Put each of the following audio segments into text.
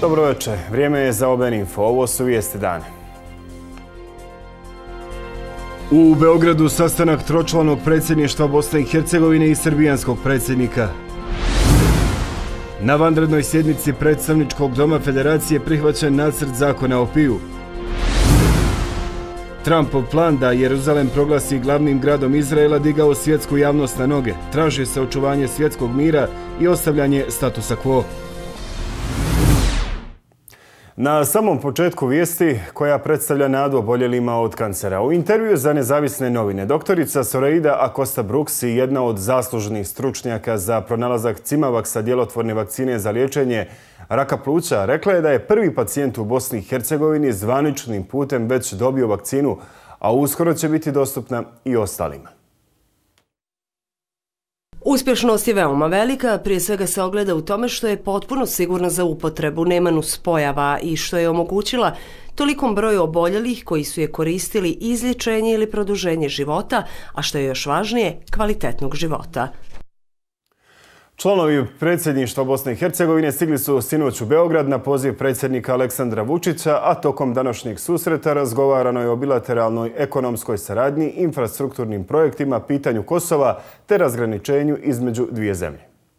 Dobro večer, vrijeme je za OBN Info. Ovo su vijesti dana. U Beogradu sastanak tročlanog predsjedništva Bosne i Hercegovine i srbijanskog predsjednika. Na vanrednoj sjednici predstavničkog doma Federacije prihvaćen nacrt zakona o piju. Trumpov plan da Jeruzalem proglasi glavnim gradom Izraela digao svjetsku javnost na noge. Traži se očuvanje svjetskog mira i ostavljanje statusa quo. Na samom početku vijesti koja predstavlja nadu oboljelima od kancera. U intervju za Nezavisne novine doktorica Soreida Acosta Brooks i jedna od zaslužnih stručnjaka za pronalazak Cimavaksa djelotvorne vakcine za liječenje raka pluća rekla je da je prvi pacijent u Bosni i Hercegovini zvaničnim putem već dobio vakcinu, a uskoro će biti dostupna i ostalima. Uspješnost je veoma velika, prije svega se ogleda u tome što je potpuno sigurna za upotrebu, nema nuspojava i što je omogućila tolikom broju oboljelih koji su je koristili izlječenje ili produženje života, a što je još važnije, kvalitetnog života. Članovi predsjedništva Bosne i Hercegovine stigli su sinoć u Beograd na poziv predsjednika Aleksandra Vučića, a tokom današnjeg susreta razgovarano je o bilateralnoj ekonomskoj saradnji, infrastrukturnim projektima, pitanju Kosova te razgraničenju između dvije zemlje.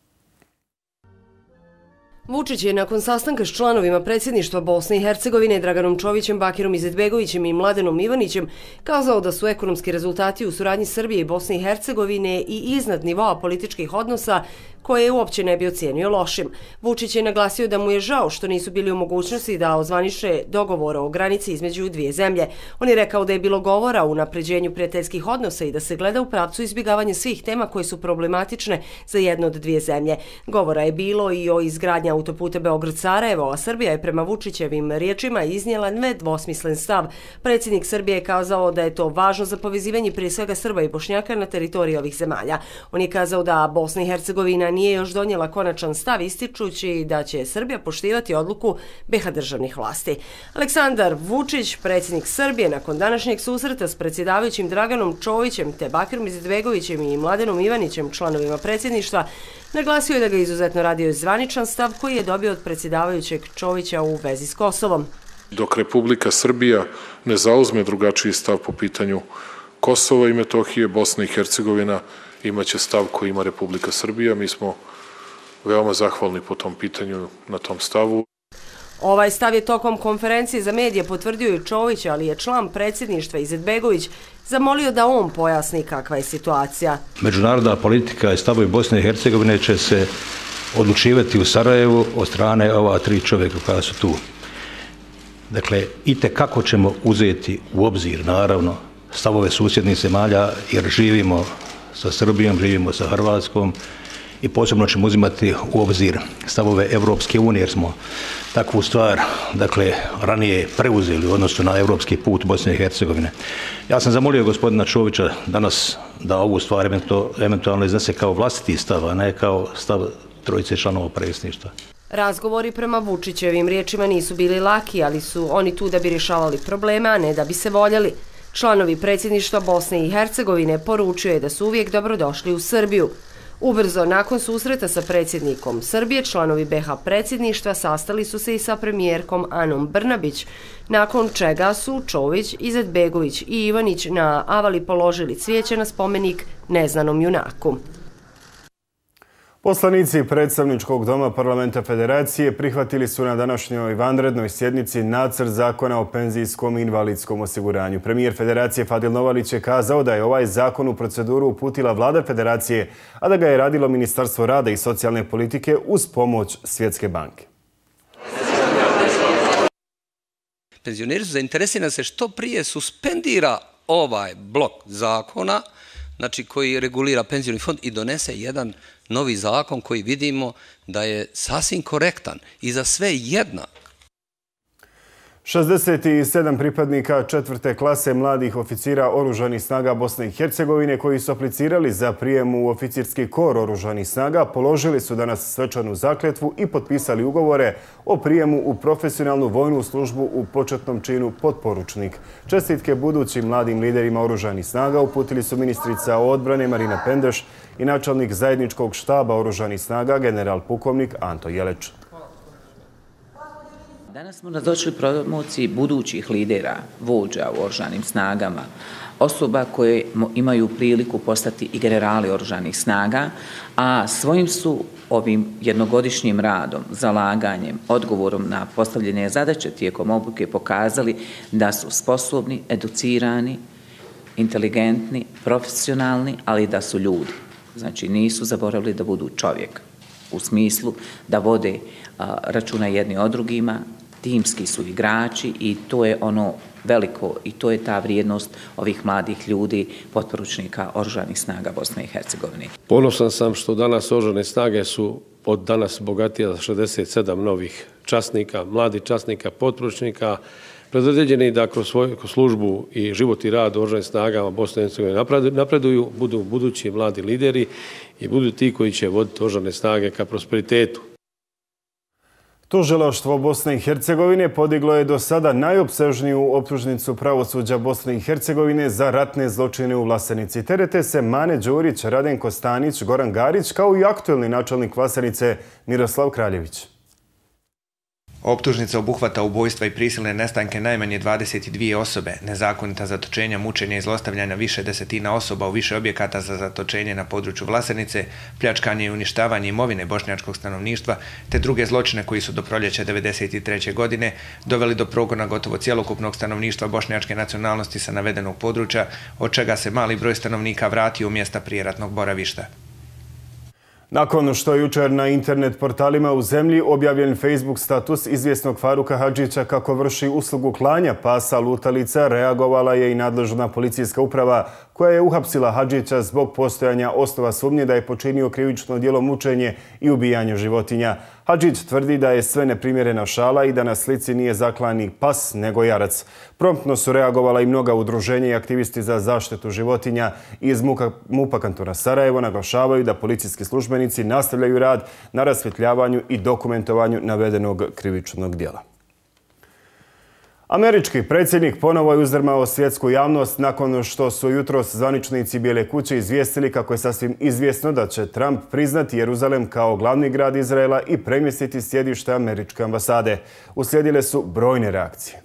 Vučić je nakon sastanka s članovima predsjedništva Bosne i Hercegovine Draganom Čovićem, Bakirom Izetbegovićem i Mladenom Ivanićem kazao da su ekonomski rezultati u suradnji Srbije i Bosne i Hercegovine i iznad nivoa političkih odnosa koje uopće ne bi ocijenio lošim. Vučić je naglasio da mu je žao što nisu bili u mogućnosti da ozvaniče dogovor o granici između dvije zemlje. On je rekao da je bilo govora o unapređenju prijateljskih odnosa i da se gleda u pravcu izbjegavanja svih tema koje su problematične za jednu od dvije zemlje. Govora je bilo i o izgradnji autoputa Beograd-Sarajevo, a Srbija je prema Vučićevim riječima iznijela nedvosmislen stav. Predsjednik Srbije je kazao da je to važno za povezivanje prije svega Srba i Bošnjaka na teritoriji ovih zemalja. On je kazao da Bosna i Hercegovina nije još donijela konačan stav, ističući da će Srbija poštivati odluku BiH državnih vlasti. Aleksandar Vučić, predsjednik Srbije, nakon današnjeg susreta s predsjedavajućim Draganom Čovićem te Bakirom Izetbegovićem i Mladenom Ivanićem, članovima predsjedništva, naglasio je da ga izuzetno radio zvaničan stav koji je dobio od predsjedavajućeg Čovića u vezi s Kosovom. Dok Republika Srbija ne zauzme drugačiji stav po pitanju Kosova i Metohije, Bosna i Hercegovina imaće stav koji ima Republika Srbija. Mi smo veoma zahvalni po tom pitanju, na tom stavu. Ovaj stav je tokom konferencije za medije potvrdio i Čović, ali je član predsjedništva Izetbegović zamolio da on pojasni kakva je situacija. Međunarodna politika i stavovi Bosne i Hercegovine će se odlučivati u Sarajevu od strane ova tri čovjeka koja su tu. Dakle, itekako ćemo uzeti u obzir, naravno, stavove susjednih zemalja, jer živimo sa Srbijom, živimo sa Hrvatskom i posebno ćemo uzimati u obzir stavove Evropske unije, jer smo takvu stvar, dakle, ranije preuzeli u odnosu na evropski put Bosne i Hercegovine. Ja sam zamolio gospodina Čovića danas da ovu stvar eventualno iznese kao vlastiti stav, a ne kao stav trojice članova predsjedništva. Razgovori prema Vučićevim riječima nisu bili laki, ali su oni tu da bi rješavali probleme, a ne da bi se voljeli. Članovi predsjedništva Bosne i Hercegovine poručio je da su uvijek dobrodošli u Srbiju. Ubrzo nakon susreta sa predsjednikom Srbije, članovi BiH predsjedništva sastali su se i sa premijerkom Anom Brnabić, nakon čega su Čović, Izetbegović i Ivanić na Avali položili cvijeće na spomenik neznanom junaku. Poslanici predstavničkog doma Parlamenta Federacije prihvatili su na današnjoj vanrednoj sjednici nacrt zakona o penzijskom i invalidskom osiguranju. Premijer Federacije Fadil Novalić je kazao da je ovaj zakon u proceduru uputila Vlada Federacije, a da ga je radilo Ministarstvo rada i socijalne politike uz pomoć Svjetske banke. Penzioneri su zainteresirani se što prije suspendira ovaj blok zakona, znači koji regulira penzioni fond i donese jedan novi zakon koji vidimo da je sasvim korektan i za sve jednak. 67 pripadnika 4. klase mladih oficira Oružanih snaga Bosne i Hercegovine koji su aplicirali za prijem u oficirski kor Oružanih snaga položili su danas svečanu zakletvu i potpisali ugovore o prijemu u profesionalnu vojnu službu u početnom činu potporučnik. Čestitke budućim mladim liderima Oružanih snaga uputili su ministrica odbrane Marina Pendeš i načelnik zajedničkog štaba Oružanih snaga general pukovnik Anto Jeleć. Danas smo nazočili promociji budućih lidera, vođa u oružanim snagama, osoba koje imaju priliku postati i generali oružanih snaga, a svojim su ovim jednogodišnjim radom, zalaganjem, odgovorom na postavljene zadaće tijekom obuke pokazali da su sposobni, educirani, inteligentni, profesionalni, ali da su ljudi. Znači nisu zaboravili da budu čovjek, u smislu da vode računa jedni o drugima, timski su igrači i to je ono veliko i to je ta vrijednost ovih mladih ljudi, potporučnika Oružanih snaga Bosne i Hercegovine. Ponosan sam što danas Oružane snage su od danas bogatije za 67 novih časnika, mladih časnika, potporučnika, predodređeni da kroz svoju službu i život i rad u Oružanim snagama Bosne i Hercegovine napreduju, budu budući mladi lideri i budu ti koji će voditi Oružane snage ka prosperitetu. Tužilaštvo Bosne i Hercegovine podiglo je do sada najopsežniju optužnicu pravosuđa Bosne i Hercegovine za ratne zločine u Vlasenici. Terete se Mane Đurić, Radenko Stanić, Goran Garić, kao i aktuelni načelnik Vlasenice Miroslav Kraljević. Optužnica obuhvata ubojstva i prisilne nestanke najmanje 22 osobe, nezakonita zatočenja, mučenja i zlostavljanja više desetina osoba u više objekata za zatočenje na području Vlasenice, pljačkanje i uništavanje imovine bošnjačkog stanovništva, te druge zločine koji su do proljeća 1993. godine doveli do progona gotovo cjelokupnog stanovništva bošnjačke nacionalnosti sa navedenog područja, od čega se mali broj stanovnika vratio u mjesta prijeratnog boravišta. Nakon što je jučer na internet portalima u zemlji objavljen Facebook status izvjesnog Faruka Hadžića kako vrši uslugu klanja pasa lutalica, reagovala je i nadležna policijska uprava koja je uhapsila Hadžića zbog postojanja osnova sumnje da je počinio krivično djelo mučenje i ubijanje životinja. Hadžić tvrdi da je sve neprimjerena šala i da na slici nije zaklani pas nego jarac. Promptno su reagovala i mnoga udruženja i aktivisti za zaštitu životinja iz MUP-a kantona Sarajevo naglašavaju da policijski službenici nastavljaju rad na rasvjetljavanju i dokumentovanju navedenog krivičnog djela. Američki predsjednik ponovo je uzdrmao svjetsku javnost nakon što su jutros zvaničnici Bijele kuće izvijestili kako je sasvim izvjesno da će Trump priznati Jeruzalem kao glavni grad Izraela i premjestiti sjedište američke ambasade. Uslijedile su brojne reakcije.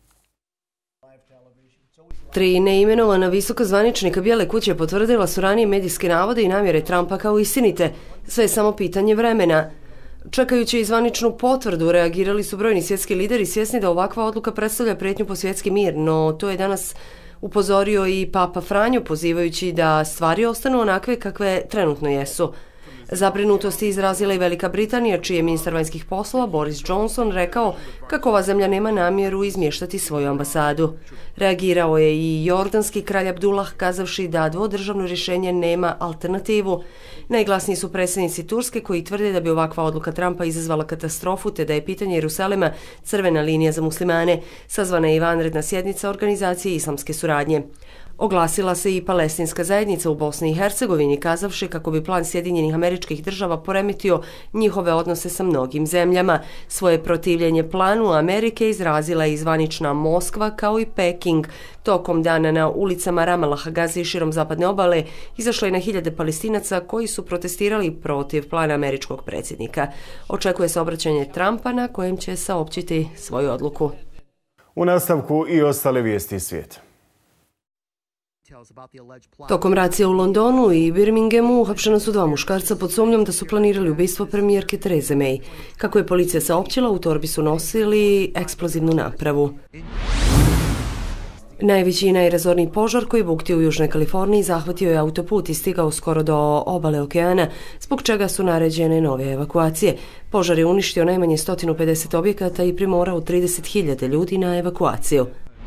3 neimenovana visoka zvaničnika Bijele kuće potvrdila su ranije medijske navode i namjere Trumpa kao istinite. Sve je samo pitanje vremena. Čekajući i zvaničnu potvrdu, reagirali su brojni svjetski lideri svjesni da ovakva odluka predstavlja prijetnju po svjetski mir, no to je danas upozorio i Papa Franjo, pozivajući da stvari ostanu onakve kakve trenutno jesu. Zabrinutost je izrazila i Velika Britanija, čiji je ministar vanjskih poslova Boris Johnson rekao kako ova zemlja nema namjeru izmještati svoju ambasadu. Reagirao je i jordanski kralj Abdullah, kazavši da dvodržavno rješenje nema alternativu. Najglasniji su predsjednici Turske koji tvrde da bi ovakva odluka Trumpa izazvala katastrofu te da je pitanje Jerusalema crvena linija za muslimane. Sazvana je i vanredna sjednica Organizacije islamske suradnje. Oglasila se i palestinska zajednica u Bosni i Hercegovini, kazavši kako bi plan Sjedinjenih Američkih Država poremetio njihove odnose sa mnogim zemljama. Svoje protivljenje planu Amerike izrazila je i zvanična Moskva kao i Peking. Tokom dana na ulicama Ramalaha, Gaze i širom zapadne obale izašlo je na hiljade Palestinaca koji su protestirali protiv plana američkog predsjednika. Očekuje se obraćanje Trumpa na kojem će saopćiti svoju odluku. U nastavku i ostale vijesti iz svijeta. Tokom racije u Londonu i Birminghamu uhapšena su 2 muškarca pod sumnjom da su planirali ubistvo premijerke Therese May. Kako je policija saopćila, u torbi su nosili eksplozivnu napravu. Najveći i najrazorniji požar koji bukti u Južnoj Kaliforniji zahvatio je autoput i stigao skoro do obale okeana, zbog čega su naređene nove evakuacije. Požar je uništio najmanje 150 objekata i primorao 30.000 ljudi na evakuaciju.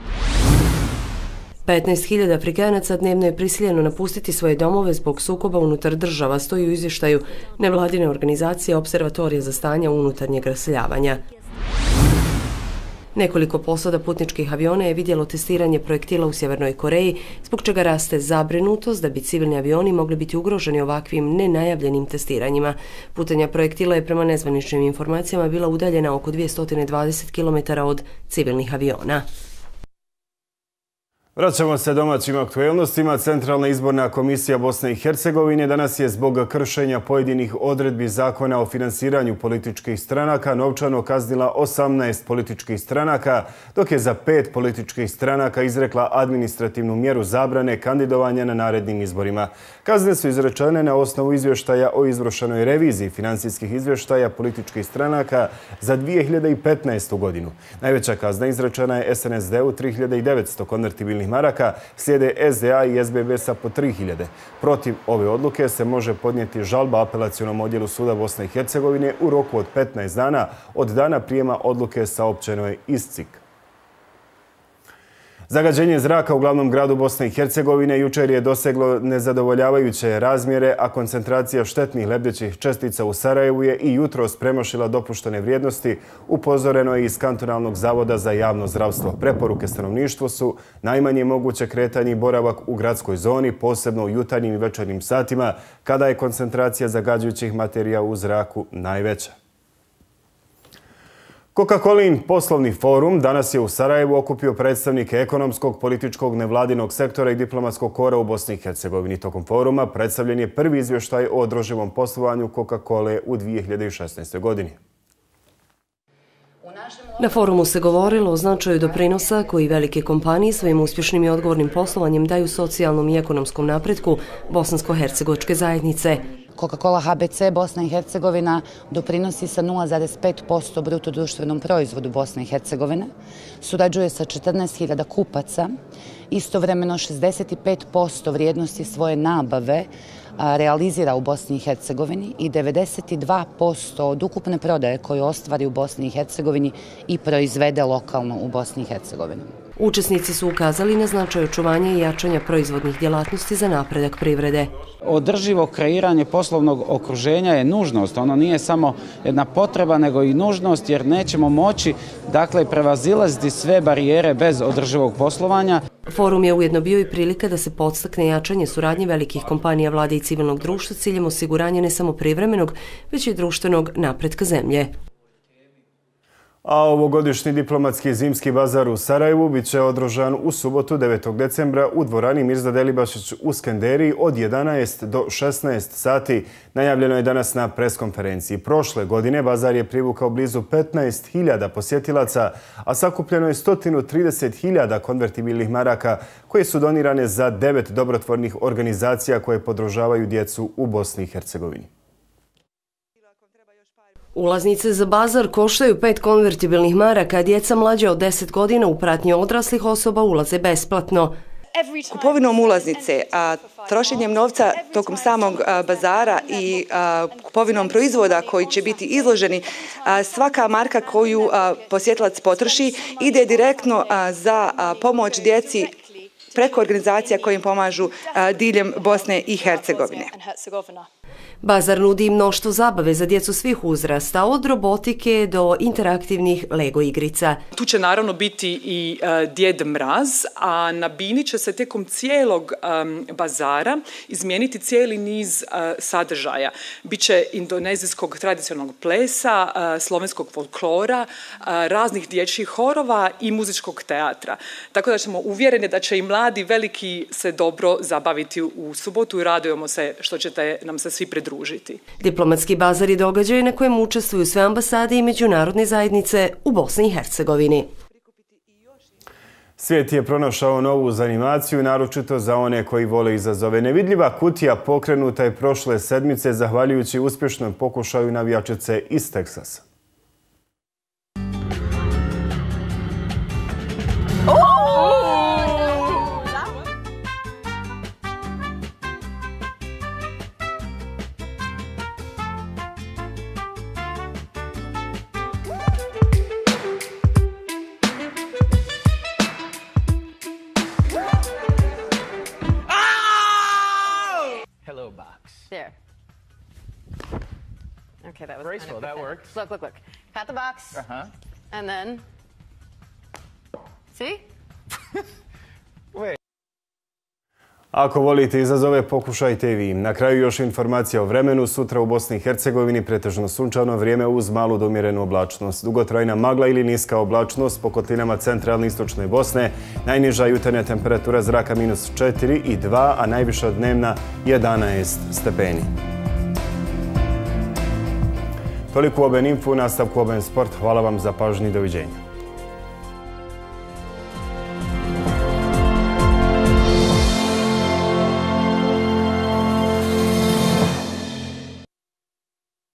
15.000 Afrikanaca dnevno je prisiljeno napustiti svoje domove zbog sukoba unutar država, stoji u izvještaju nevladine organizacije Observatorija za stanja unutarnjeg raseljavanja. Nekoliko posada putničkih aviona je vidjelo testiranje projektila u Sjevernoj Koreji, zbog čega raste zabrinutost da bi civilni avioni mogli biti ugroženi ovakvim nenajavljenim testiranjima. Putanja projektila je prema nezvaničnim informacijama bila udaljena oko 220 km od civilnih aviona. Vraćamo se domaćim aktuelnostima. Centralna izborna komisija Bosne i Hercegovine danas je zbog kršenja pojedinih odredbi zakona o finansiranju političkih stranaka novčano kaznila 18 političkih stranaka, dok je za 5 političkih stranaka izrekla administrativnu mjeru zabrane kandidovanja na narednim izborima. Kazne su izrečene na osnovu izvještaja o izvršenoj reviziji financijskih izvještaja političkih stranaka za 2015. godinu. Najveća kazna izrečena je SNSD-u 3900 konvertibilnih maraka, slijede SDA i SBB-a po 3000. Protiv ove odluke se može podnijeti žalba apelacionom odjelu suda Bosne i Hercegovine u roku od 15 dana od dana prijema odluke saopćeno je iz CIK. Zagađenje zraka u glavnom gradu Bosne i Hercegovine jučer je doseglo nezadovoljavajuće razmjere, a koncentracija štetnih lebdećih čestica u Sarajevu je i jutros premašila dopuštene vrijednosti, upozoreno je iz Kantonalnog zavoda za javno zdravstvo. Preporuke stanovništvu su najmanje moguće kretanje i boravak u gradskoj zoni, posebno u jutarnjim i večernjim satima, kada je koncentracija zagađujućih materija u zraku najveća. Coca-Colin poslovni forum danas je u Sarajevu okupio predstavnike ekonomskog, političkog, nevladinog sektora i diplomatskog kora u Bosni i Hercegovini. Tokom foruma predstavljen je prvi izvještaj o održivom poslovanju Coca-Cole u 2016. godini. Na forumu se govorilo o značaju doprinosa koji velike kompanije svojim uspješnim i odgovornim poslovanjem daju socijalnom i ekonomskom napretku bosansko-hercegovačke zajednice. Coca-Cola HBC Bosna i Hercegovina doprinosi sa 0,5% bruto društvenom proizvodu Bosne i Hercegovine, surađuje sa 14.000 kupaca, istovremeno 65% vrijednosti svoje nabave realizira u Bosni i Hercegovini i 92% od ukupne prodaje koju ostvari u Bosni i Hercegovini i proizvede lokalno u Bosni i Hercegovini. Učesnici su ukazali na značaj očuvanja i jačanja proizvodnih djelatnosti za napredak privrede. Održivo kreiranje poslovnog okruženja je nužnost. Ono nije samo jedna potreba, nego i nužnost, jer nećemo moći prevazilaziti sve barijere bez održivog poslovanja. Forum je ujedno bio i prilika da se podstakne jačanje suradnje velikih kompanija, vlade i civilnog društva s ciljem osiguranja ne samo privremenog, već i društvenog napretka zemlje. A ovogodišnji diplomatski zimski bazar u Sarajevu bit će održan u subotu 9. decembra u dvorani Mirza Delibašić u Skenderiji od 11 do 16 sati. Najavljeno je danas na preskonferenciji. Prošle godine bazar je privukao blizu 15.000 posjetilaca, a sakupljeno je 130.000 konvertibilnih maraka koje su donirane za 9 dobrotvornih organizacija koje podržavaju djecu u Bosni i Hercegovini. Ulaznice za bazar koštaju 5 konvertibilnih maraka, a djeca mlađa od 10 godina u pratnji odraslih osoba ulaze besplatno. Kupovinom ulaznice, trošenjem novca tokom samog bazara i kupovinom proizvoda koji će biti izloženi, svaka marka koju posjetilac potroši ide direktno za pomoć djeci preko organizacija koje im pomažu diljem Bosne i Hercegovine. Bazar nudi mnoštvo zabave za djecu svih uzrasta, od robotike do interaktivnih Lego igrica. Tu će naravno biti i Djed Mraz, a na bini će se tijekom cijelog bazara izmijeniti cijeli niz sadržaja. Biće indonezijskog tradicionalnog plesa, slovenskog folklora, raznih dječjih horova i muzičkog teatra. Tako da ćemo uvjereni da će i mladi veliki se dobro zabaviti u subotu i radujemo se što ćete nam se svi pridružiti. Diplomatski bazar je događaj na kojem učestvuju sve ambasade i međunarodne zajednice u Bosni i Hercegovini. Svijet je pronašao novu zanimaciju, naročito za one koji vole izazove. Nevidljiva kutija pokrenuta je prošle sedmice zahvaljujući uspješnom pokušaju navijačice iz Teksasa. There. Okay, that was graceful. That worked. Look, look, look. Pat the box. And then. See? Wait. Ako volite izazove, pokušajte i vi. Na kraju još informacija o vremenu. Sutra u Bosni i Hercegovini pretežno sunčano vrijeme uz malu do umjerenu oblačnost. Dugotrajna magla ili niska oblačnost po kotlinama centralne i istočne Bosne. Najniža jutarnja temperatura zraka -4 i 2, a najviša dnevna 11 stepeni. Toliko u OBN Info, u nastavku OBN Sport. Hvala vam za pažnju i doviđenja.